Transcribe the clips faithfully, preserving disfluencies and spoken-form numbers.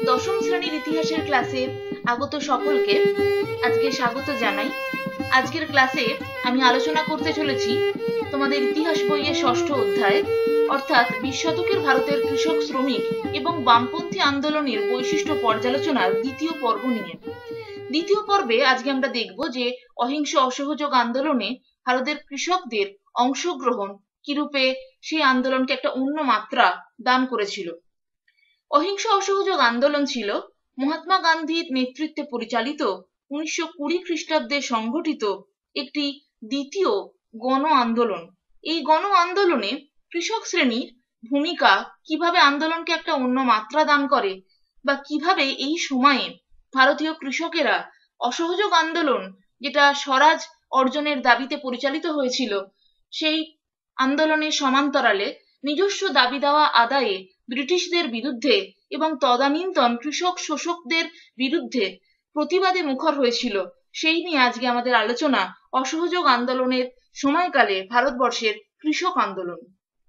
দশম শ্রেণীর ইতিহাসের ক্লাসে আগত সকলকে আজকে স্বাগত জানাই। আজকের ক্লাসে আমি আলোচনা করতে চলেছি তোমাদের ইতিহাস বইয়ের ষষ্ঠ অধ্যায় অর্থাৎ বিশ শতকের ভারতের কৃষক শ্রমিক এবং বামপন্থী আন্দোলনের বৈশিষ্ট্য পর্যালোচনার দ্বিতীয় পর্ব নিয়ে। দ্বিতীয় পর্বে আজকে আমরা দেখব যে অহিংস অসহযোগ আন্দোলনে ভারতের কৃষকদের অংশগ্রহণ কিরূপে সেই আন্দোলনকে একটা অন্য মাত্রা দান করেছিল। অহিংস অসহযোগ আন্দোলন ছিল মহাত্মা গান্ধীর নেতৃত্বে পরিচালিত উনিশশো কুড়ি খ্রিস্টাব্দে সংগঠিত একটি দ্বিতীয় গণ আন্দোলন। এই গণ আন্দোলনে কৃষক শ্রেণীর ভূমিকা কিভাবে আন্দোলনকে একটা অন্য মাত্রা দান করে বা কিভাবে এই সময়ে ভারতীয় কৃষকেরা অসহযোগ আন্দোলন যেটা স্বরাজ অর্জনের দাবিতে পরিচালিত হয়েছিল সেই আন্দোলনের সমান্তরালে নিজস্ব দাবি দাওয়া আদায়ে ব্রিটিশদের বিরুদ্ধে এবং তদানীন্তন কৃষক শোষকদের বিরুদ্ধে প্রতিবাদে মুখর হয়েছিল, সেই নিয়ে আজকে আমাদের আলোচনা অসহযোগ আন্দোলনের সময়কালে ভারতবর্ষের কৃষক আন্দোলন।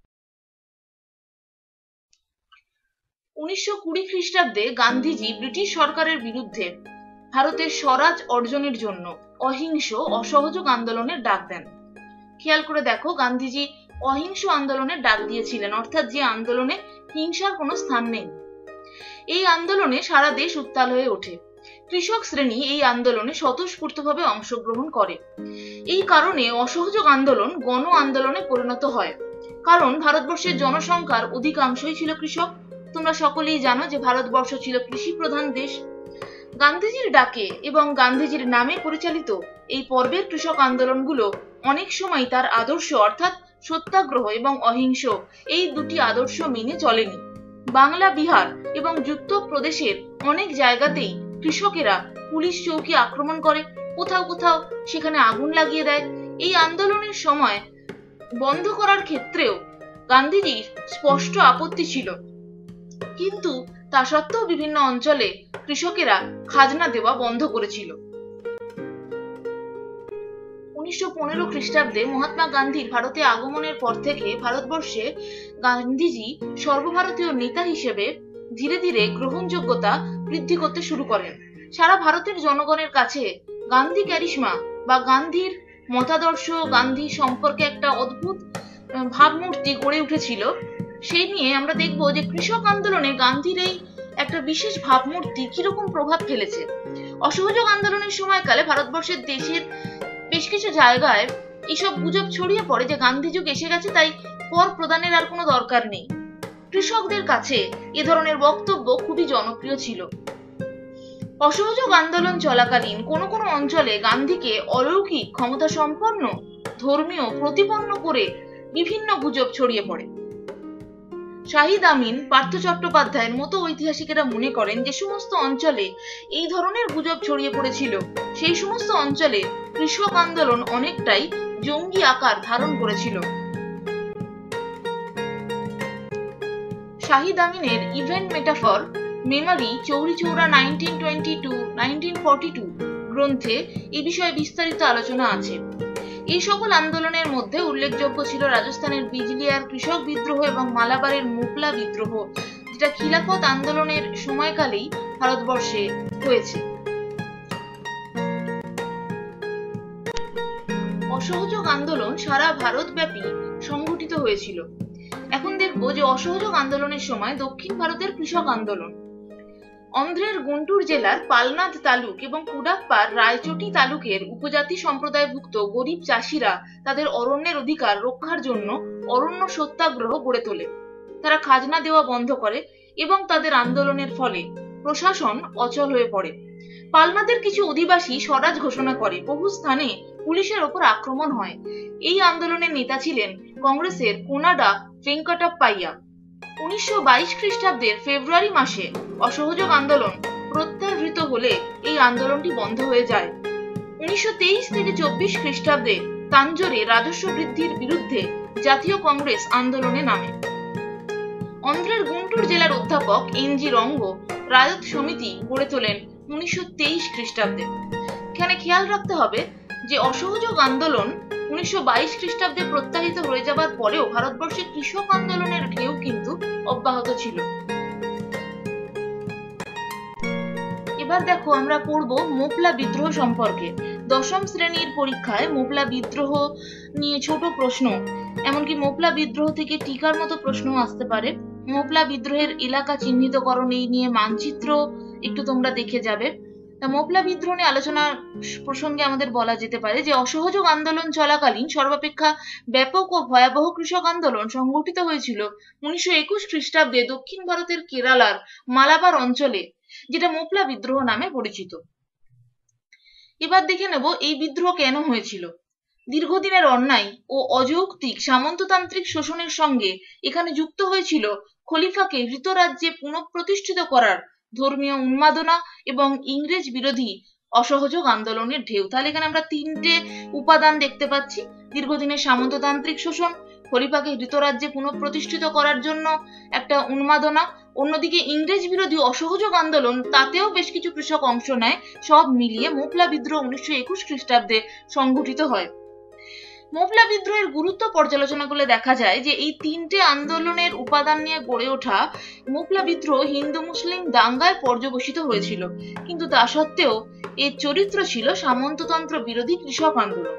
উনিশশো কুড়ি খ্রিস্টাব্দে গান্ধীজি ব্রিটিশ সরকারের বিরুদ্ধে ভারতের স্বরাজ অর্জনের জন্য অহিংস অসহযোগ আন্দোলনের ডাক দেন। খেয়াল করে দেখো, গান্ধীজি অহিংস আন্দোলনের ডাক দিয়েছিলেন, অর্থাৎ যে আন্দোলনে হিংসার কোনো স্থান নেই। এই আন্দোলনে সারা দেশ উত্তাল হয়ে ওঠে। কৃষক শ্রেণী এই আন্দোলনে স্বতঃস্ফূর্তভাবে অংশগ্রহণ করে। এই কারণে অসহযোগ আন্দোলন গণ আন্দোলনে পরিণত হয়, কারণ ভারতবর্ষের জনসংখ্যার অধিকাংশই ছিল কৃষক। তোমরা সকলেই জানো যে ভারতবর্ষ ছিল কৃষি প্রধান দেশ। গান্ধীজির ডাকে এবং গান্ধীজির নামে পরিচালিত এই পর্বের কৃষক আন্দোলনগুলো অনেক সময় তার আদর্শ অর্থাৎ সত্যাগ্রহ এবং অহিংস এই দুটি আদর্শ মেনে চলেনি। বাংলা, বিহার এবং যুক্তপ্রদেশের অনেক জায়গাতেই কৃষকেরা পুলিশ চৌকি আক্রমণ করে, কোথাও কোথাও সেখানে আগুন লাগিয়ে দেয়। এই আন্দোলনের সময় বন্ধ করার ক্ষেত্রেও গান্ধীজির স্পষ্ট আপত্তি ছিল, কিন্তু তা সত্ত্বেও বিভিন্ন অঞ্চলে কৃষকেরা খাজনা দেওয়া বন্ধ করেছিল। উনিশশো পনেরো খ্রিস্টাব্দে মহাত্মা গান্ধীর ভারতে আগমনের পর থেকে ভারতবর্ষে গান্ধীজি সর্বভারতীয় নেতা হিসেবে ধীরে ধীরে গ্রহণযোগ্যতা বৃদ্ধি করতে শুরু করেন। সারা ভারতের জনগণের কাছে গান্ধী ক্যারিশমা বা গান্ধীর মতাদর্শ, গান্ধী সম্পর্কে একটা অদ্ভুত ভাবমূর্তি গড়ে উঠেছিল। সেই নিয়ে আমরা দেখব যে কৃষক আন্দোলনে গান্ধীর এই একটা বিশেষ ভাবমূর্তি কিরকম প্রভাব ফেলেছে। অসহযোগ আন্দোলনের সময়কালে ভারতবর্ষের দেশের বেশ কিছু জায়গায় এইসব গুজব ছড়িয়ে পড়ে যে গান্ধী যুগ এসে গেছে, তাই কর প্রদানের আর কোনো দরকার নেই। কৃষকদের কাছে এ ধরনের বক্তব্য খুবই জনপ্রিয় ছিল। অসহযোগ আন্দোলন চলাকালীন কোনো কোনো অঞ্চলে গান্ধীকে অলৌকিক ক্ষমতা সম্পন্ন ধর্মীয় প্রতিপন্ন করে বিভিন্ন গুজব ছড়িয়ে পড়ে। শাহিদ আমিন, পার্থ চট্টোপাধ্যায়ের মতো ঐতিহাসিকেরা মনে করেন যে সমস্ত অঞ্চলে এই ধরনের গুজব ছড়িয়ে পড়েছিল সেই সমস্ত অঞ্চলে কৃষক আন্দোলন অনেকটাই জঙ্গি আকার ধারণ করেছিল। শাহিদ আমিনের event metaphor memory Chauri Chaura nineteen twenty two nineteen forty two গ্রন্থে এই বিষয়ে বিস্তারিত আলোচনা আছে। এই সকল আন্দোলনের মধ্যে উল্লেখযোগ্য ছিল রাজস্থানের বিজলিয়ার কৃষক বিদ্রোহ এবং মালাবারের মুপলা বিদ্রোহ, যেটা খিলাফত আন্দোলনের সময়কালেই ভারতবর্ষে হয়েছে। অসহযোগ আন্দোলন সারা ভারতব্যাপী সংগঠিত হয়েছিল। এখন দেখব যে অসহযোগ আন্দোলনের সময় দক্ষিণ ভারতের কৃষক আন্দোলন। অন্ধ্রের গুন্টুর জেলার পালনাথ তালুক এবং কুডাপ্পার রায়চটি তালুকের উপজাতি সম্প্রদায়ভুক্ত গরিব চাষিরা তাদের অরণ্যের অধিকার রক্ষার জন্য অরণ্য সত্যাগ্রহ গড়ে তোলে। তারা খাজনা দেওয়া বন্ধ করে এবং তাদের আন্দোলনের ফলে প্রশাসন অচল হয়ে পড়ে। পালনাথের কিছু অধিবাসী স্বরাজ ঘোষণা করে, বহু স্থানে পুলিশের ওপর আক্রমণ হয়। এই আন্দোলনের নেতা ছিলেন কংগ্রেসের কোনাডা ভেঙ্কটাপ্পাইয়া। উনিশশো বাইশ খ্রিস্টাব্দের ফেব্রুয়ারি মাসে অসহযোগ আন্দোলন প্রত্যাহৃত হলে এই আন্দোলনটি বন্ধ হয়ে যায়। উনিশশো তেইশ থেকে চব্বিশ খ্রিস্টাব্দে তাঞ্জোরে রাজস্ব বৃদ্ধির বিরুদ্ধে জাতীয় কংগ্রেস আন্দোলনে নামে। অন্ধ্রের গুন্টুর জেলার অধ্যাপক এন জি রঙ্গ রায়ত সমিতি গড়ে তোলেন উনিশশো তেইশ খ্রিস্টাব্দে। এখানে খেয়াল রাখতে হবে যে অসহযোগ আন্দোলন উনিশশো বাইশ খ্রিস্টাব্দে প্রত্যাহিত হয়ে যাবার পরেও ভারতবর্ষে কৃষক আন্দোলনের ঢেউ কিন্তু অব্যাহত ছিল। এবার দেখো আমরা পড়ব মোপলা বিদ্রোহ সম্পর্কে। দশম শ্রেণীর পরীক্ষায় মোপলা বিদ্রোহ নিয়ে ছোট প্রশ্ন, এমনকি মোপলা বিদ্রোহ থেকে টিকার মতো প্রশ্ন আসতে পারে। মোপলা বিদ্রোহের এলাকা চিহ্নিতকরণ এই নিয়ে মানচিত্র একটু তোমরা দেখে যাবে। মোপলা বিদ্রোহ নিয়ে আলোচনার প্রসঙ্গে আমাদের বলা যেতে পারে যে অসহযোগ আন্দোলন চলাকালীন সর্বাপেক্ষা ব্যাপক ও ভয়াবহ কৃষক আন্দোলন সংগঠিত হয়েছিল উনিশশো একুশ খ্রিস্টাব্দে দক্ষিণ ভারতের কেরালার মালাবার অঞ্চলে, যেটা মোপলা বিদ্রোহ নামে পরিচিত। এবার দেখে নেব এই বিদ্রোহ কেন হয়েছিল। দীর্ঘদিনের অন্যায় ও অযৌক্তিক সামন্ততান্ত্রিক শোষণের সঙ্গে এখানে যুক্ত হয়েছিল খলিফাকে হৃতরাজ্যে পুনঃপ্রতিষ্ঠিত করার ধর্মীয় উন্মাদনা এবং ইংরেজ বিরোধী অসহযোগ আন্দোলনের ঢেউ। তাহলে এখানে আমরা তিনটে উপাদান দেখতে পাচ্ছি: দীর্ঘদিনের সামন্ততান্ত্রিক শোষণ, খলিফাকে হৃতরাজ্যে পুনঃপ্রতিষ্ঠিত করার জন্য একটা উন্মাদনা, অন্যদিকে ইংরেজ বিরোধী অসহযোগ আন্দোলন, তাতেও বেশ কিছু কৃষক অংশ নেয়। সব মিলিয়ে মোপলা বিদ্রোহ উনিশশো একুশ খ্রিস্টাব্দে সংঘটিত হয়। মোপলা বিদ্রোহের গুরুত্ব পর্যালোচনা করলে দেখা যায় যে এই তিনটে আন্দোলনের উপাদান নিয়ে গড়ে ওঠা মোপলা বিদ্রোহ হিন্দু মুসলিম দাঙ্গায় পর্যবসিত হয়েছিল, কিন্তু তা সত্ত্বেও এর চরিত্র ছিল সামন্ততন্ত্র বিরোধী কৃষক আন্দোলন।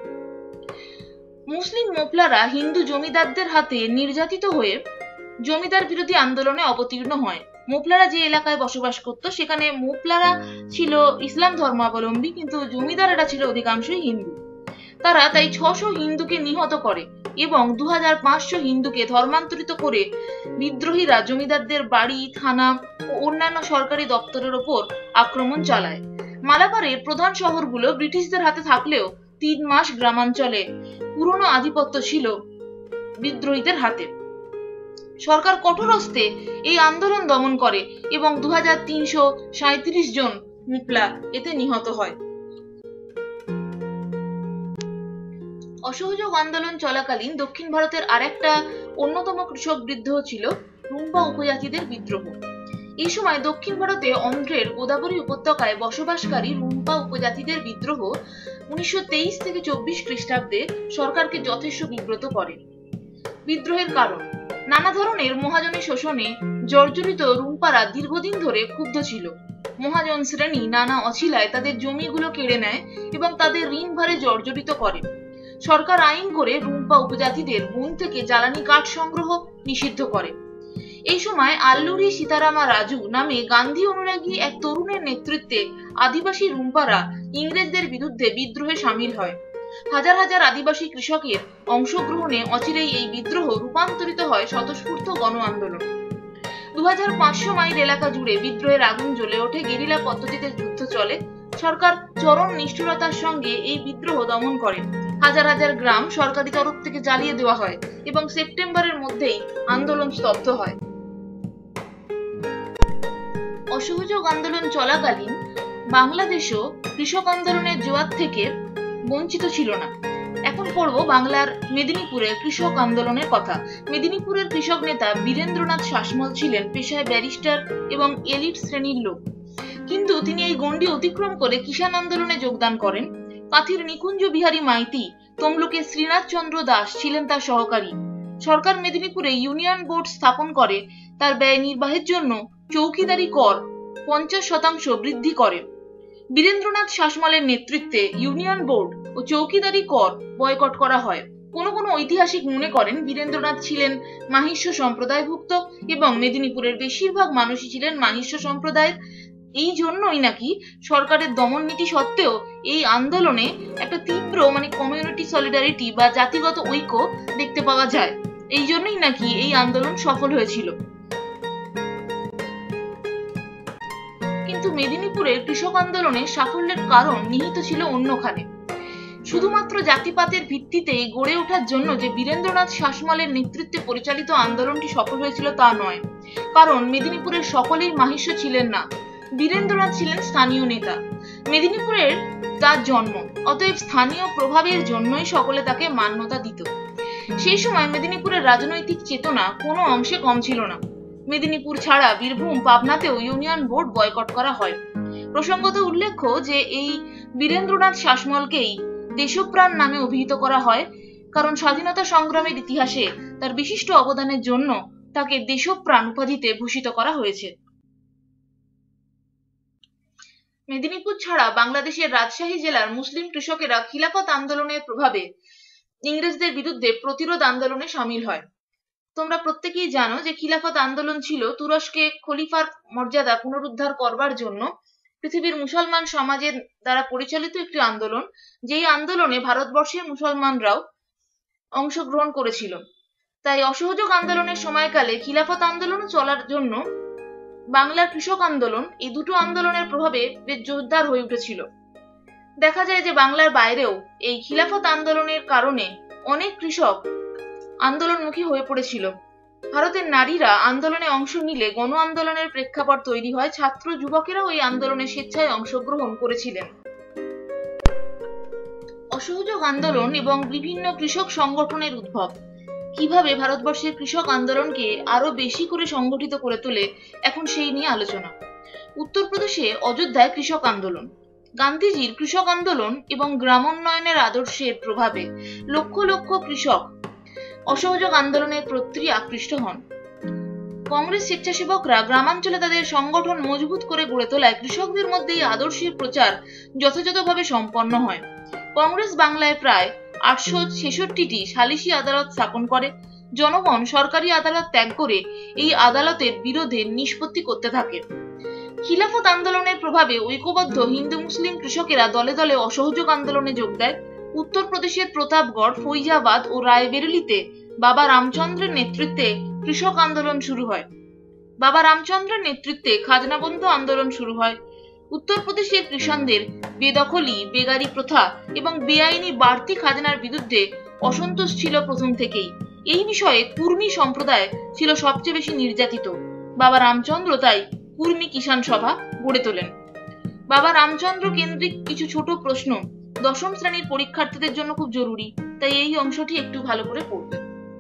মুসলিম মোপলারা হিন্দু জমিদারদের হাতে নির্যাতিত হয়ে জমিদার বিরোধী আন্দোলনে অবতীর্ণ হয়। মোপলারা যে এলাকায় বসবাস করত সেখানে মোপলারা ছিল ইসলাম ধর্মাবলম্বী, কিন্তু জমিদারেরা ছিল অধিকাংশই হিন্দু। তারা তাই ছশো হিন্দুকে নিহত করে এবং দু হাজার পাঁচশো হিন্দুকে ধর্মান্তরিত করে বিদ্রোহীরা জমিদারদের বাড়ি, থানা ও অন্যান্য সরকারি দপ্তরের ওপর আক্রমণ চালায়। মালাবারের প্রধান শহরগুলো ব্রিটিশদের হাতে থাকলেও তিন মাস গ্রামাঞ্চলে পুরনো আধিপত্য ছিল বিদ্রোহীদের হাতে। সরকার কঠোর হস্তে এই আন্দোলন দমন করে এবং দু হাজার তিনশো সাঁইত্রিশ জন মোপলা এতে নিহত হয়। অসহযোগ আন্দোলন চলাকালীন দক্ষিণ ভারতের আরেকটা অন্যতম কৃষক বিদ্রোহ ছিল রুম্পা উপজাতিদের বিদ্রোহ। এই সময় দক্ষিণ ভারতে অন্ধ্রের গোদাবরী উপত্যকায় বসবাসকারী রুম্পা উপজাতিদের বিদ্রোহ উনিশশো তেইশ থেকে চব্বিশ খ্রিস্টাব্দে সরকারকে যথেষ্ট বিব্রত করে। বিদ্রোহের কারণ: নানা ধরনের মহাজনী শোষণে জর্জরিত রুম্পারা দীর্ঘদিন ধরে ক্ষুব্ধ ছিল। মহাজন শ্রেণী নানা অছিলায় তাদের জমিগুলো কেড়ে নেয় এবং তাদের ঋণ ভারে জর্জরিত করে। সরকার আইন করে রুম্পা উপজাতিদের বন থেকে জ্বালানি কাঠ সংগ্রহ নিষিদ্ধ করে। এই সময় আল্লুরি সীতারামা রাজু নামে গান্ধী অনুরাগী এক তরুণের নেতৃত্বে আদিবাসী রুম্পারা ইংরেজদের বিরুদ্ধে বিদ্রোহে সামিল হয়। হাজার হাজার আদিবাসী কৃষকের অংশগ্রহণে অচিরেই এই বিদ্রোহ রূপান্তরিত হয় স্বতঃস্ফূর্ত গণ আন্দোলন। দু হাজার পাঁচশো মাইল এলাকা জুড়ে বিদ্রোহের আগুন জ্বলে ওঠে, গেরিলা পদ্ধতিতে যুদ্ধ চলে। সরকার চরম নিষ্ঠুরতার সঙ্গে এই বিদ্রোহ দমন করে। হাজার হাজার গ্রাম সরকারি তরফ থেকে জ্বালিয়ে দেওয়া হয় এবং সেপ্টেম্বরের মধ্যেই আন্দোলন স্তব্ধ হয়। অসহযোগ আন্দোলন চলাকালীন বাংলাদেশও কৃষক আন্দোলনের জোয়ার থেকে বঞ্চিত ছিল না। এখন পড়ব বাংলার মেদিনীপুরের কৃষক আন্দোলনের কথা। মেদিনীপুরের কৃষক নেতা বীরেন্দ্রনাথ শাসমল ছিলেন পেশায় ব্যারিস্টার এবং এলিট শ্রেণীর লোক, কিন্তু তিনি এই গণ্ডি অতিক্রম করে কিষাণ আন্দোলনে যোগদান করেন। কাঁথির নিকুঞ্জ বিহারী মাইতি, তমলুকের শ্রীনাথ চন্দ্র দাস ছিলেন তার সহকারী। সরকার মেদিনীপুরে ইউনিয়ন বোর্ড স্থাপন করে তার ব্যয় নির্বাহের জন্য চৌকিদারি কর পঞ্চাশ শতাংশ বৃদ্ধি করে। বীরেন্দ্রনাথ শাসমলের নেতৃত্বে ইউনিয়ন বোর্ড ও চৌকিদারি কর বয়কট করা হয়। কোনো কোনো ঐতিহাসিক মনে করেন বীরেন্দ্রনাথ ছিলেন মাহিষ্য সম্প্রদায়ভুক্ত এবং মেদিনীপুরের বেশিরভাগ মানুষই ছিলেন মাহিষ্য সম্প্রদায়ের। এই জন্যই নাকি সরকারের দমন নীতি সত্ত্বেও এই আন্দোলনে একটা তীব্র মানে কমিউনিটি সলিডারিটি বা জাতিগত ঐক্য দেখতে পাওয়া যায়। এই জন্যই নাকি এই আন্দোলন সফল হয়েছিল। কিন্তু মেদিনীপুরের কৃষক আন্দোলনের সাফল্যের কারণ নিহিত ছিল অন্যখানে। শুধুমাত্র জাতিপাতের ভিত্তিতে গড়ে ওঠার জন্য যে বীরেন্দ্রনাথ শাসমলের নেতৃত্বে পরিচালিত আন্দোলনটি সফল হয়েছিল তা নয়, কারণ মেদিনীপুরের সকলেই মাহিষ্য ছিলেন না। বীরেন্দ্রনাথ ছিলেন স্থানীয় নেতা, মেদিনীপুরের তার জন্ম, অতএব স্থানীয় প্রভাবের জন্যই সকলে তাকে মান্যতা দিত। সেই সময় মেদিনীপুরের রাজনৈতিক চেতনা কোনো অংশে কম ছিল না। মেদিনীপুর ছাড়া বীরভূম, পাবনাতেও ইউনিয়ন বোর্ড বয়কট করা হয়। প্রসঙ্গত উল্লেখ্য যে এই বীরেন্দ্রনাথ শাসমলকেই দেশপ্রাণ নামে অভিহিত করা হয়, কারণ স্বাধীনতা সংগ্রামের ইতিহাসে তার বিশিষ্ট অবদানের জন্য তাকে দেশপ্রাণ উপাধিতে ভূষিত করা হয়েছে। মেদিনীপুর ছাড়া বাংলাদেশের রাজশাহী জেলার মুসলিম কৃষকেরা খিলাফত আন্দোলনের প্রভাবে ইংরেজদের বিরুদ্ধে প্রতিরোধ আন্দোলনে সামিল হয়। তোমরা প্রত্যেকেই জানো যে খিলাফত আন্দোলন ছিল তুরস্কে খলিফার মর্যাদা পুনরুদ্ধার করবার জন্য পৃথিবীর মুসলমান সমাজের দ্বারা পরিচালিত একটি আন্দোলন, যেই আন্দোলনে ভারতবর্ষের মুসলমানরাও অংশগ্রহণ করেছিল। তাই অসহযোগ আন্দোলনের সময়কালে খিলাফত আন্দোলন চলার জন্য বাংলার কৃষক আন্দোলন, এই দুটো আন্দোলনের প্রভাবে বেশ জোরদার হয়ে উঠেছিল। দেখা যায় যে বাংলার বাইরেও এই খিলাফত আন্দোলনের কারণে অনেক কৃষক আন্দোলনমুখী হয়ে পড়েছিল। ভারতের নারীরা আন্দোলনে অংশ নিলে গণ আন্দোলনের প্রেক্ষাপট তৈরি হয়। ছাত্র যুবকেরাও এই আন্দোলনে স্বেচ্ছায় অংশগ্রহণ করেছিলেন। অসহযোগ আন্দোলন এবং বিভিন্ন কৃষক সংগঠনের উদ্ভব কিভাবে ভারতবর্ষের কৃষক আন্দোলনকে আরো বেশি করে সংগঠিত করে তোলে, এখন সেই নিয়ে আলোচনা। উত্তরপ্রদেশে অযোধ্যায় কৃষক আন্দোলন। গান্ধীজির কৃষক আন্দোলন এবং গ্রামোন্নয়নের আদর্শের প্রভাবে লক্ষ লক্ষ কৃষক অসহযোগ আন্দোলনের প্রতি আকৃষ্ট হন। কংগ্রেস স্বেচ্ছাসেবকরা গ্রামাঞ্চলে তাদের সংগঠন মজবুত করে গড়ে তোলায় কৃষকদের মধ্যে এই আদর্শের প্রচার যথাযথভাবে সম্পন্ন হয়। কংগ্রেস বাংলায় প্রায় আটশো ছেষট্টিটি সালিসি আদালত স্থাপন করে। জনগণ সরকারি আদালত ত্যাগ করে এই আদালতের বিরোধে নিষ্পত্তি করতে থাকে। খিলাফত আন্দোলনের প্রভাবে ঐক্যবদ্ধ হিন্দু মুসলিম কৃষকেরা দলে দলে অসহযোগ আন্দোলনে যোগ দেয়। উত্তরপ্রদেশের প্রতাপগড়, ফৈজাবাদ ও রায়বেরেলিতে বাবা রামচন্দ্রের নেতৃত্বে কৃষক আন্দোলন শুরু হয়। বাবা রামচন্দ্রের নেতৃত্বে খাজনা বন্ধ আন্দোলন শুরু হয়। উত্তরপ্রদেশের কৃষকদের বেদখলি, বেগারি প্রথা এবং বেআইনি বাড়তি খাজনার বিরুদ্ধে অসন্তোষ ছিল প্রথম থেকেই। এই বিষয়ে কুর্মী সম্প্রদায় ছিল সবচেয়ে বেশি নির্যাতিত। বাবা রামচন্দ্র তাই কুর্মী কিষাণ সভা গড়ে তোলেন। বাবা রামচন্দ্র কেন্দ্রিক কিছু ছোট প্রশ্ন দশম শ্রেণীর পরীক্ষার্থীদের জন্য খুব জরুরি, তাই এই অংশটি একটু ভালো করে পড়বে।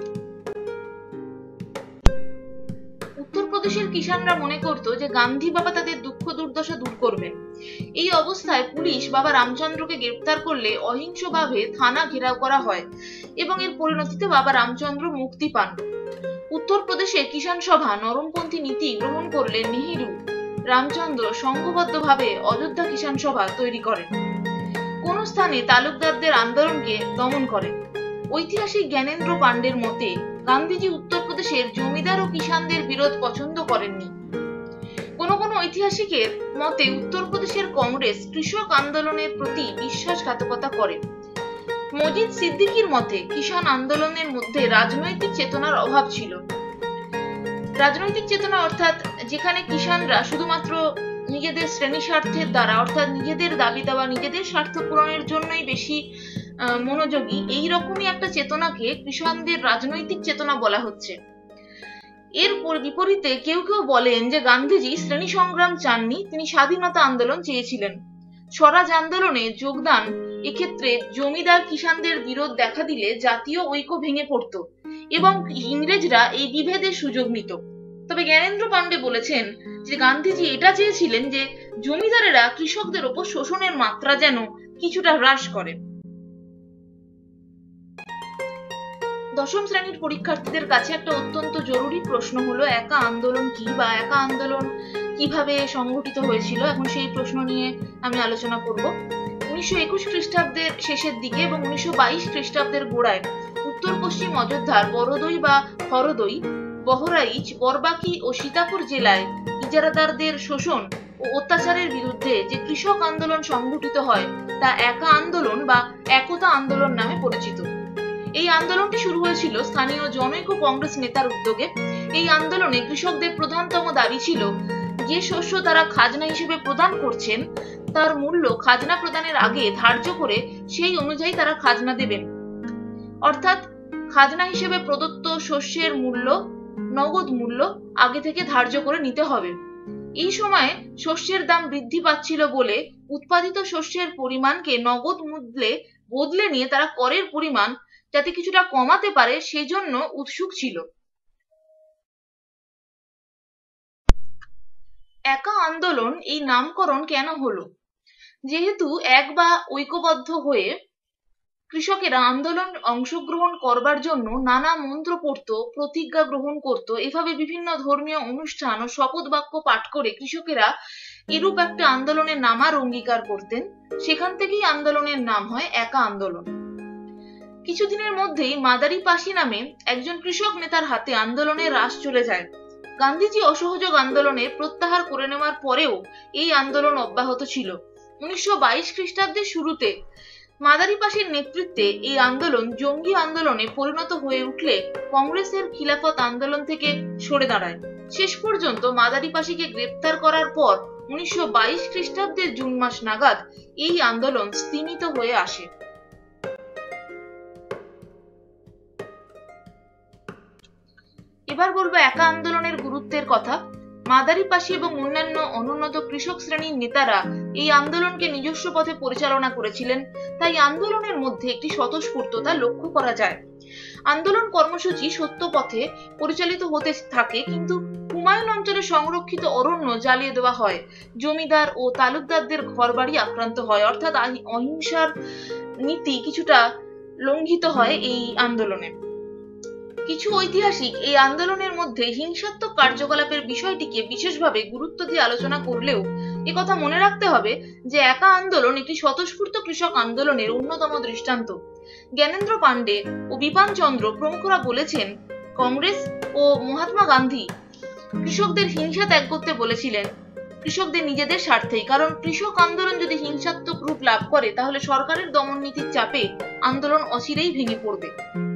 উত্তরপ্রদেশের কিষাণরা মনে করত যে গান্ধী বাবা তাদের দুঃখ দুর্দশা দূর করবেন। এই অবস্থায় পুলিশ বাবা রামচন্দ্রকে গ্রেপ্তার করলে অহিংসভাবে থানা ঘেরাও করা হয় এবং এর পরিণতিতে বাবা রামচন্দ্র মুক্তি পান। উত্তরপ্রদেশে কিষাণ সভা নরমপন্থী নীতি গ্রহণ করলে নেহেরু রামচন্দ্র সংঘবদ্ধভাবে অযোধ্যা কিষাণ সভা তৈরি করেন। কোন স্থানে তালুকদারদের আন্দোলনকে দমন করেন। ঐতিহাসিক জ্ঞানেন্দ্র পাণ্ডের মতে গান্ধীজি উত্তরপ্রদেশের জমিদার ও কিষাণদের বিরোধ পছন্দ করেননি। কোন কোন ঐতিহাসিকের মতে উত্তরপ্রদেশের কংগ্রেস কৃষক আন্দোলনের প্রতি বিশ্বাসঘাতকতা করে। মজিদ সিদ্দিকীর মতে কিষাণ আন্দোলনের মধ্যে রাজনৈতিক চেতনার অভাব ছিল। রাজনৈতিক চেতনা অর্থাৎ যেখানে কিষাণরা শুধুমাত্র নিজেদের শ্রেণী স্বার্থের দ্বারা অর্থাৎ নিজেদের দাবি দাওয়া নিজেদের স্বার্থ পূরণের জন্যই বেশি মনোযোগী, এই রকমই একটা চেতনাকে কৃষকদের রাজনৈতিক চেতনা বলা হচ্ছে। এর বিপরীতে কেউ কেউ বলেন যে গান্ধীজি শ্রেণী সংগ্রাম চাননি, তিনি স্বাধীনতা আন্দোলন চেয়েছিলেন। স্বরাজ আন্দোলনে যোগদান এক্ষেত্রে জমিদার কিষাণদের বিরোধ দেখা দিলে জাতীয় ঐক্য ভেঙে পড়ত এবং ইংরেজরা এই বিভেদের সুযোগ নিত। তবে জ্ঞানেন্দ্র পাণ্ডে বলেছেন যে গান্ধীজি এটা চেয়েছিলেন যে জমিদারেরা কৃষকদের ওপর শোষণের মাত্রা যেন কিছুটা হ্রাস করে। দশম শ্রেণীর পরীক্ষার্থীদের কাছে একটা অত্যন্ত জরুরি প্রশ্ন হলো একা আন্দোলন কি বা একা আন্দোলন কিভাবে সংগঠিত হয়েছিল। এখন সেই প্রশ্ন নিয়ে আমি আলোচনা করব। উনিশশো একুশ খ্রিস্টাব্দের শেষের দিকে এবং উনিশশো বাইশ খ্রিস্টাব্দের গোড়ায় উত্তর পশ্চিম অযোধ্যার বড়দই বা হরদই, বহরাইচ, বরবাকি ও সীতাপুর জেলায় ইজারাদারদের শোষণ ও অত্যাচারের বিরুদ্ধে যে কৃষক আন্দোলন সংগঠিত হয় তা একা আন্দোলন বা একতা আন্দোলন নামে পরিচিত। এই আন্দোলনটি শুরু হয়েছিল স্থানীয় জনৈক কংগ্রেস নেতার উদ্যোগে। এই আন্দোলনে কৃষকদের প্রধানতম দাবি ছিল যে শস্য তারা খাজনা হিসেবে প্রদান করছেন তার মূল্য খাজনা প্রদানের আগে ধার্য করে সেই অনুযায়ী তারা খাজনা দেবেন। অর্থাৎ খাজনা হিসেবে প্রদত্ত শস্যের মূল্য, নগদ মূল্য আগে থেকে ধার্য করে নিতে হবে। এই সময়ে শস্যের দাম বৃদ্ধি পাচ্ছিল বলে উৎপাদিত শস্যের পরিমাণকে নগদ মূল্যে বদলে নিয়ে তারা করের পরিমাণ যাতে কিছুটা কমাতে পারে সেজন্য উৎসুক ছিল। একা আন্দোলন এই নামকরণ কেন হলো? যেহেতু এক বা ঐক্যবদ্ধ হয়ে কৃষকেরা আন্দোলন অংশগ্রহণ করবার জন্য নানা মন্ত্র পড়তো, প্রতিজ্ঞা গ্রহণ করত, এভাবে বিভিন্ন ধর্মীয় অনুষ্ঠান ও শপথ বাক্য পাঠ করে কৃষকেরা এরূপ একটা আন্দোলনে নামার অঙ্গীকার করতেন। সেখান থেকেই আন্দোলনের নাম হয় একা আন্দোলন। কিছুদিনের মধ্যেই মাদারি-পাশি নামে একজন কৃষক নেতার হাতে আন্দোলনের রাশ চলে যায়। গান্ধীজি অসহযোগ আন্দোলনের প্রত্যাহার করে নেওয়ার পরেও এই আন্দোলন অব্যাহত ছিল। উনিশশো বাইশ খ্রিস্টাব্দের শুরুতে মাদারি-পাশির নেতৃত্বে এই আন্দোলন জঙ্গি আন্দোলনে পরিণত হয়ে উঠলে কংগ্রেসের খিলাফত আন্দোলন থেকে সরে দাঁড়ায়। শেষ পর্যন্ত মাদারি-পাশিকে গ্রেপ্তার করার পর উনিশশো বাইশ খ্রিস্টাব্দের জুন মাস নাগাদ এই আন্দোলন স্তিমিত হয়ে আসে। এবার বলবো একা আন্দোলনের গুরুত্বের কথা। মাদারি-পাশি এবং অন্যান্য অনুন্নত কৃষক শ্রেণীর নেতারা এই আন্দোলনকে নিজস্ব পথে পরিচালনা করেছিলেন, তাই আন্দোলনের মধ্যে একটি স্বতঃস্ফূর্ততা লক্ষ্য করা যায়। আন্দোলন কর্মসূচি সত্য পথে পরিচালিত হতে থাকে, কিন্তু হুমায়ুন অঞ্চলে সংরক্ষিত অরণ্য জ্বালিয়ে দেওয়া হয়, জমিদার ও তালুকদারদের ঘরবাড়ি আক্রান্ত হয়, অর্থাৎ অহিংসার নীতি কিছুটা লঙ্ঘিত হয় এই আন্দোলনে। কিছু ঐতিহাসিক এই আন্দোলনের মধ্যে হিংসাত্মক কার্যকলাপের বিষয়টিকে বিশেষভাবে গুরুত্ব দিয়ে আলোচনা করলেও একথা মনে রাখতে হবে যে একা আন্দোলন একটি স্বতঃস্ফূর্ত কৃষক আন্দোলনের অন্যতম দৃষ্টান্ত। জ্ঞানেন্দ্র পাণ্ডে ও বিপান চন্দ্র প্রমুখরা বলেছেন, কংগ্রেস ও মহাত্মা গান্ধী কৃষকদের হিংসা ত্যাগ করতে বলেছিলেন কৃষকদের নিজেদের স্বার্থেই, কারণ কৃষক আন্দোলন যদি হিংসাত্মক রূপ লাভ করে তাহলে সরকারের দমন নীতির চাপে আন্দোলন অচিরেই ভেঙে পড়বে।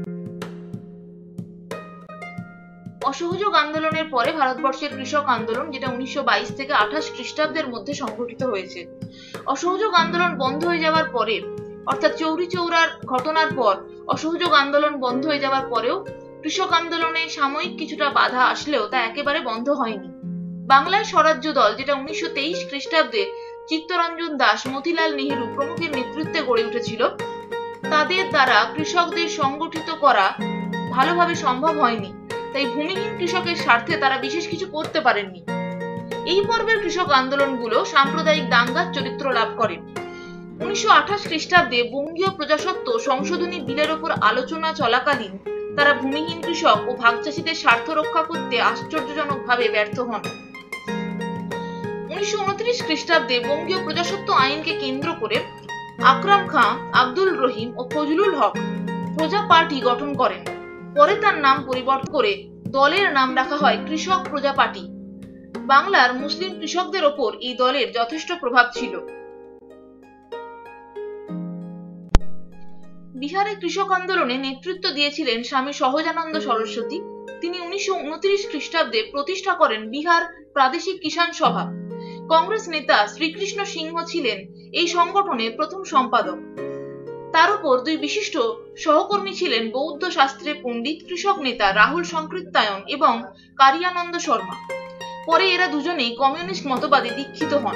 অসহযোগ আন্দোলনের পরে ভারতবর্ষের কৃষক আন্দোলন, যেটা উনিশশো বাইশ থেকে আঠাশ খ্রিস্টাব্দের মধ্যে সংঘটিত হয়েছে। অসহযোগ আন্দোলন বন্ধ হয়ে যাওয়ার পরে, অর্থাৎ চৌরি চৌরার ঘটনার পর অসহযোগ আন্দোলন বন্ধ হয়ে যাওয়ার পরেও কৃষক আন্দোলনে সাময়িক কিছুটা বাধা আসলেও তা একেবারে বন্ধ হয়নি। বাংলায় স্বরাজ্য দল, যেটা উনিশশো তেইশ খ্রিস্টাব্দে চিত্তরঞ্জন দাস, মতিলাল নেহেরু প্রমুখের নেতৃত্বে গড়ে উঠেছিল, তাদের দ্বারা কৃষকদের সংগঠিত করা ভালোভাবে সম্ভব হয়নি, তাই ভূমিহীন কৃষকের স্বার্থে তারা বিশেষ কিছু করতে পারেননি। এই পর্বের কৃষক আন্দোলনগুলো সাম্প্রদায়িক দাঙ্গার চরিত্র লাভ করে। উনিশশো আঠাশ খ্রিস্টাব্দে বঙ্গীয় প্রজাসত্ব সংশোধনী বিলের ওপর আলোচনা চলাকালীন তারা ভূমিহীন কৃষক ও ভাগচাষীদের স্বার্থ রক্ষা করতে আশ্চর্যজনকভাবে ব্যর্থ হন। উনিশশো উনত্রিশ খ্রিস্টাব্দে বঙ্গীয় প্রজাসত্ব আইনকে কেন্দ্র করে আকরাম খাঁ, আব্দুল রহিম ও ফজলুল হক প্রজা পার্টি গঠন করেন। পরে তার নাম পরিবর্তন করে দলের নাম রাখা হয় কৃষক প্রজা পার্টি। বাংলার মুসলিম কৃষকদের ওপর এই দলের যথেষ্ট প্রভাব ছিল। বিহারে কৃষক আন্দোলনে নেতৃত্ব দিয়েছিলেন স্বামী সহজানন্দ সরস্বতী। তিনি উনিশশো উনত্রিশ খ্রিস্টাব্দে প্রতিষ্ঠা করেন বিহার প্রাদেশিক কিষাণ সভা। কংগ্রেস নেতা শ্রীকৃষ্ণ সিংহ ছিলেন এই সংগঠনের প্রথম সম্পাদক। তার উপর দুই বিশিষ্ট সহকর্মী ছিলেন বৌদ্ধ শাস্ত্রে পণ্ডিত কৃষক নেতা রাহুল সংকৃত্তায়ন এবং কারিয়ানন্দ শর্মা। পরে এরা দুজনেই কমিউনিস্ট মতবাদে দীক্ষিত হন।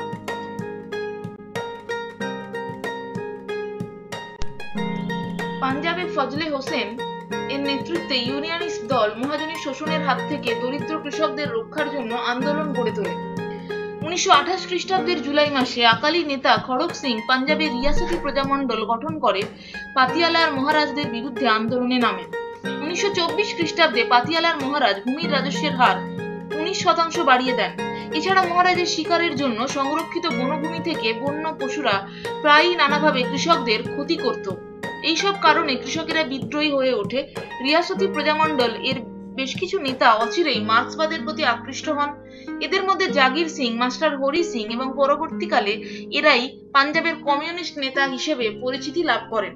পাঞ্জাবে ফজলে হোসেন এর নেতৃত্বে ইউনিয়নিস্ট দল মহাজনী শোষণের হাত থেকে দরিদ্র কৃষকদের রক্ষার জন্য আন্দোলন গড়ে তোলে। উনিশশো আঠাশ খ্রিস্টাব্দের জুলাই মাসে আকালি নেতা খড়ক সিং পাঞ্জাবের রিয়াসতি প্রজামণ্ডল গঠন করে পাতিয়ালার মহারাজদের বিরুদ্ধে আন্দোলনে নামেন। উনিশশো চব্বিশ খ্রিস্টাব্দে পাতিয়ালার মহারাজ ভূমির রাজস্বের হার উনিশ শতাংশ বাড়িয়ে দেন। এছাড়া মহারাজের শিকারের জন্য সংরক্ষিত বনভূমি থেকে বন্য পশুরা প্রায়ই নানাভাবে কৃষকদের ক্ষতি করত। এইসব কারণে কৃষকেরা বিদ্রোহী হয়ে ওঠে। রিয়াসতি প্রজামণ্ডল এর বেশ কিছু নেতা অচিরেই মার্ক্সবাদের প্রতি আকৃষ্ট হন। এদের মধ্যে জাগির সিং, মাস্টার হরি সিং এবং পরবর্তীকালে এরাই পাঞ্জাবের কমিউনিস্ট নেতা হিসেবে পরিচিতি লাভ করেন।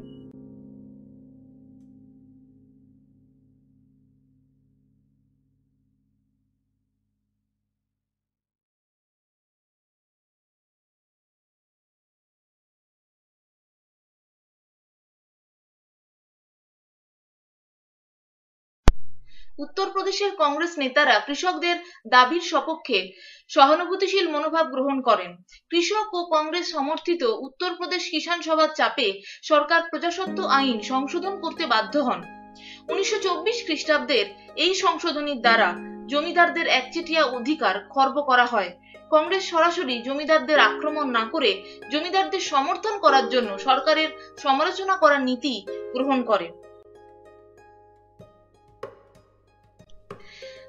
উত্তরপ্রদেশের কংগ্রেস নেতারা কৃষকদের দাবির সপক্ষে সহানুভূতিশীল মনোভাব গ্রহণ করেন। কৃষক ও কংগ্রেস সমর্থিত উত্তরপ্রদেশ কিষাণ সভার চাপে সরকার প্রজাসত্ব আইন সংশোধন করতে বাধ্য হন। উনিশশো চব্বিশ খ্রিস্টাব্দের এই সংশোধনীর দ্বারা জমিদারদের একচেটিয়া অধিকার খর্ব করা হয়। কংগ্রেস সরাসরি জমিদারদের আক্রমণ না করে জমিদারদের সমর্থন করার জন্য সরকারের সমালোচনা করার নীতি গ্রহণ করে।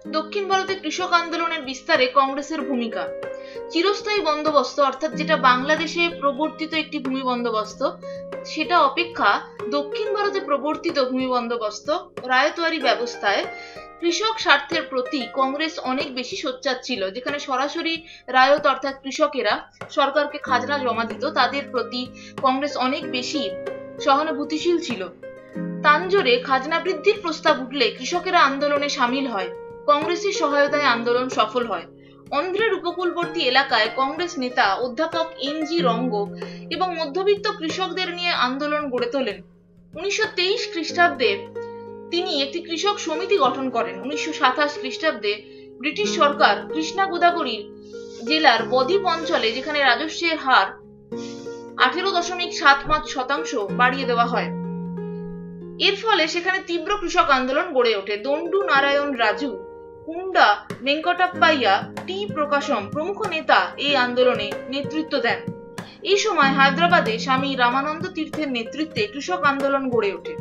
দক্ষিণ ভারতে কৃষক আন্দোলনের বিস্তারে কংগ্রেসের ভূমিকা। চিরস্থায়ী বন্দোবস্ত অর্থাৎ যেটা বাংলাদেশে প্রবর্তিত একটি ভূমি বন্দোবস্ত, সেটা অপেক্ষা দক্ষিণ ভারতে প্রবর্তিত ভূমি বন্দোবস্ত রায়তওয়ারি ব্যবস্থায় কৃষক স্বার্থের প্রতি কংগ্রেস অনেক বেশি সোচ্চার ছিল। যেখানে সরাসরি রায়ত অর্থাৎ কৃষকেরা সরকারকে খাজনা জমা দিত, তাদের প্রতি কংগ্রেস অনেক বেশি সহানুভূতিশীল ছিল। তাঞ্জোরে খাজনা বৃদ্ধির প্রস্তাব উঠলে কৃষকেরা আন্দোলনে সামিল হয়। কংগ্রেসের সহায়তায় আন্দোলন সফল হয়। অন্ধ্রের উপকূলবর্তী এলাকায় কংগ্রেস নেতা অধ্যাপক এন জি রঙ্গ এবং মধ্যবিত্ত কৃষকদের নিয়ে আন্দোলন গড়ে তোলেন। উনিশশো তেইশ খ্রিস্টাব্দে তিনি একটি কৃষক সমিতি গঠন করেন। উনিশশো সাতাশ খ্রিস্টাব্দে ব্রিটিশ সরকার কৃষ্ণা গোদাবরী জেলার বদ্বীপ অঞ্চলে, যেখানে রাজস্বের হার আঠেরো দশমিক সাত পাঁচ শতাংশ বাড়িয়ে দেওয়া হয়, এর ফলে সেখানে তীব্র কৃষক আন্দোলন গড়ে ওঠে। দণ্ডু নারায়ণ রাজু, কুন্ডা ভেঙ্কটাপ্পাইয়া, টি প্রকাশম প্রমুখ নেতা এই আন্দোলনে নেতৃত্ব দেন। এই সময় হায়দ্রাবাদে স্বামী রামানন্দ তীর্থের নেতৃত্বে কৃষক আন্দোলন গড়ে ওঠে।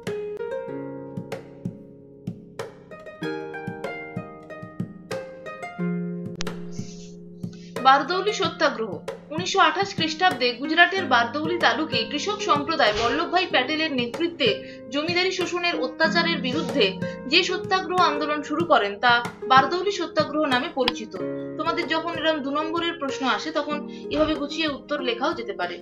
বারদৌলি সত্যাগ্রহ। উনিশশো আঠাশ খ্রিস্টাব্দে গুজরাটের বারদৌলি তালুকে কৃষক সম্প্রদায় বল্লভভাই প্যাটেলের নেতৃত্বে জমিদারি শোষণের অত্যাচারের বিরুদ্ধে যে সত্যাগ্রহ আন্দোলন শুরু করেন তা বারদৌলি সত্যাগ্রহ নামে পরিচিত। তোমাদের যখন এরকম দু নম্বরের প্রশ্ন আসে তখন এভাবে গুছিয়ে উত্তর লেখাও যেতে পারে।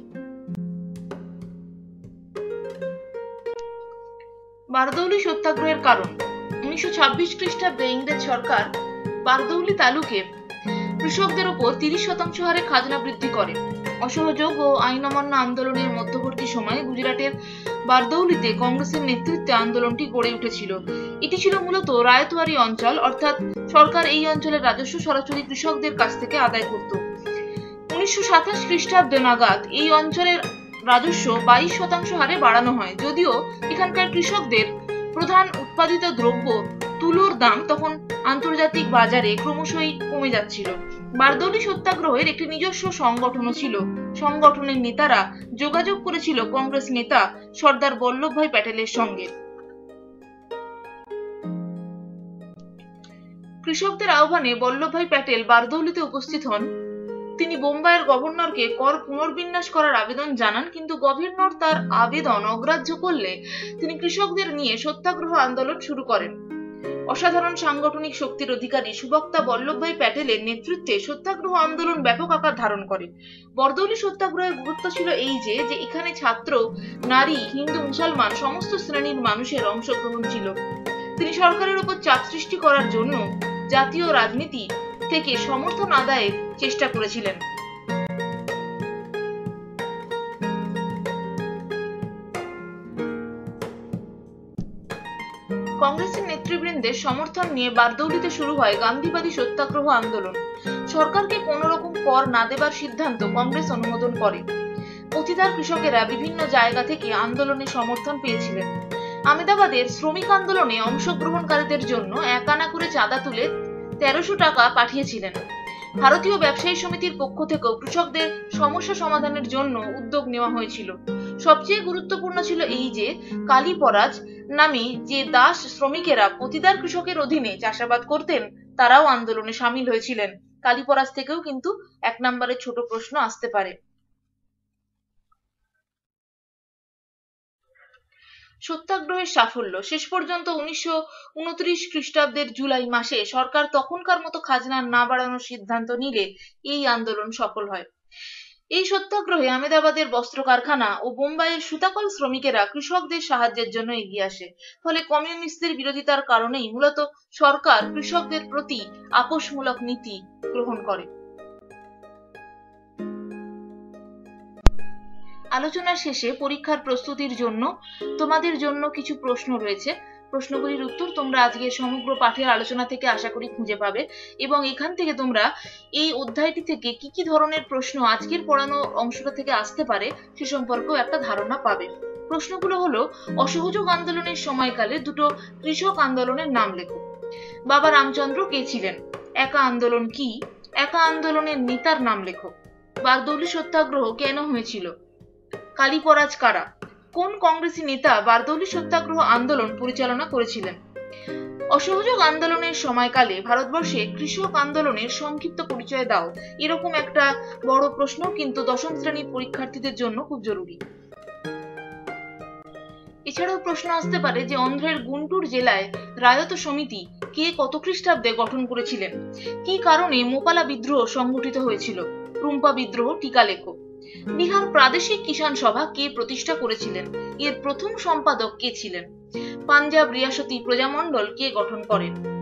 বারদৌলি সত্যাগ্রহের কারণ। উনিশশো ছাব্বিশ খ্রিস্টাব্দে ইংরেজ সরকার বারদৌলি তালুকে কৃষকদের উপর তিরিশ শতাংশ হারে খাজনা বৃদ্ধি করে। অসহযোগ ও আইন অমান্য আন্দোলনের মধ্যবর্তী সময়ে গুজরাটের বারদৌলিতে কংগ্রেসের নেতৃত্বে আন্দোলনটি গড়ে উঠেছিল। এটি ছিল মূলত রায়তওয়ারি অঞ্চল, অর্থাৎ সরকার এই অঞ্চলের রাজস্ব সরাসরি কৃষকদের কাছ থেকে আদায় করত। উনিশশো সাতাশ খ্রিস্টাব্দে নাগাদ এই অঞ্চলের রাজস্ব বাইশ শতাংশ হারে বাড়ানো হয়। যদিও এখানকার কৃষকদের প্রধান উৎপাদিত দ্রব্য তুলোর দাম তখন আন্তর্জাতিক বাজারে ক্রমশই কমে যাচ্ছিল। বারদৌলি সত্যাগ্রহের একটি নিজস্ব সংগঠনও ছিল। সংগঠনের নেতারা যোগাযোগ করেছিল কংগ্রেস নেতা সর্দার বল্লভভাই প্যাটেলের সঙ্গে। কৃষকদের আহ্বানে বল্লভভাই প্যাটেল বারদৌলিতে উপস্থিত হন। তিনি বোম্বাইয়ের গভর্নরকে কর পুনর্বিন্যাস করার আবেদন জানান, কিন্তু গভর্নর তার আবেদন অগ্রাহ্য করলে তিনি কৃষকদের নিয়ে সত্যাগ্রহ আন্দোলন শুরু করেন। অসাধারণ সাংগঠনিক শক্তির অধিকারী সুবক্তা বল্লভভাই প্যাটেলের নেতৃত্বে সত্যাগ্রহ আন্দোলন ব্যাপক আকার ধারণ করে। বারদৌলি সত্যাগ্রহের গুরুত্ব ছিল এই যে যে এখানে ছাত্র, নারী, হিন্দু, মুসলমান সমস্ত শ্রেণীর মানুষের অংশগ্রহণ ছিল। তিনি সরকারের উপর চাপ সৃষ্টি করার জন্য জাতীয় রাজনীতি থেকে সমর্থন আদায়ের চেষ্টা করেছিলেন। কংগ্রেসের নেতৃবৃন্দের সমর্থন নিয়ে বারদৌলিতে শুরু হয় গান্ধীবাদী সত্যাগ্রহ আন্দোলন। সরকারকে কোন রকম কর না দেবার সিদ্ধান্ত কংগ্রেস অনুমোদন করে। পতিতার কৃষকেরা বিভিন্ন জায়গা থেকে আন্দোলনে সমর্থন পেয়েছিলেন। আহমেদাবাদের শ্রমিক আন্দোলনে অংশগ্রহণকারীদের জন্য এক আনা করে চাঁদা তুলে তেরোশো টাকা পাঠিয়েছিলেন। ভারতীয় ব্যবসায়ী সমিতির পক্ষ থেকেও কৃষকদের সমস্যা সমাধানের জন্য উদ্যোগ নেওয়া হয়েছিল। সবচেয়ে গুরুত্বপূর্ণ ছিল এই যে কালীপরাজ নামে যে দাস শ্রমিকেরা পতিদার কৃষকের অধীনে চাষাবাদ করতেন তারাও আন্দোলনে সামিল হয়েছিলেন। কালীপরাজ থেকেও কিন্তু এক নম্বরের ছোট প্রশ্ন আসতে পারে। সত্যাগ্রহের সাফল্য। শেষ পর্যন্ত উনিশশো উনত্রিশ খ্রিস্টাব্দের জুলাই মাসে সরকার তখনকার মতো খাজনা না বাড়ানোর সিদ্ধান্ত নিলে এই আন্দোলন সফল হয়। এই সত্যাগ্রহে আহমেদাবাদের বস্ত্র কারখানা ও বোম্বাইয়ের সুতাকল শ্রমিকেরা কৃষকদের সাহায্যের জন্য এগিয়ে আসে। ফলে কমিউনিস্টদের বিরোধিতার কারণেই মূলত সরকার কৃষকদের প্রতি আপোষমূলক নীতি গ্রহণ করে। আলোচনার শেষে পরীক্ষার প্রস্তুতির জন্য তোমাদের জন্য কিছু প্রশ্ন রয়েছে। প্রশ্নগুলির উত্তর তোমরা আজকে সমগ্র পাঠের আলোচনা থেকে আশা করি খুঁজে পাবে এবং এখান থেকে তোমরা এই অধ্যায়টি থেকে কি কি ধরনের প্রশ্ন আজকের পড়ানো অংশটা থেকে আসতে পারে সে সম্পর্কেও একটা ধারণা পাবে। প্রশ্নগুলো হলো, অসহযোগ আন্দোলনের সময়কালে দুটো কৃষক আন্দোলনের নাম লেখো। বাবা রামচন্দ্র কে ছিলেন? একা আন্দোলন কি? একা আন্দোলনের নেতার নাম লেখো। বারদৌলি সত্যাগ্রহ কেন হয়েছিল? কালীপরাজ কারা? কোন কংগ্রেসী নেতা বারদৌলি সত্যাগ্রহ আন্দোলন পরিচালনা করেছিলেন? অসহযোগ আন্দোলনের সময়কালে ভারতবর্ষে কৃষক আন্দোলনের সংক্ষিপ্ত পরিচয় দাও, এরকম একটা বড় প্রশ্ন কিন্তু দশম শ্রেণীর পরীক্ষার্থীদের জন্য খুব জরুরি। এছাড়াও প্রশ্ন আসতে পারে যে অন্ধ্রের গুন্টুর জেলায় রায়ত সমিতি কে কত খ্রিস্টাব্দে গঠন করেছিলেন, কি কারণে মোপালা বিদ্রোহ সংগঠিত হয়েছিল, রুম্পা বিদ্রোহ টিকা লেখো। বিহার প্রাদেশিক কিষাণ সভা কে প্রতিষ্ঠা করেছিলেন, এর প্রথম সম্পাদক কে ছিলেন। পাঞ্জাব রিয়াসতি প্রজামণ্ডল কে গঠন করেন।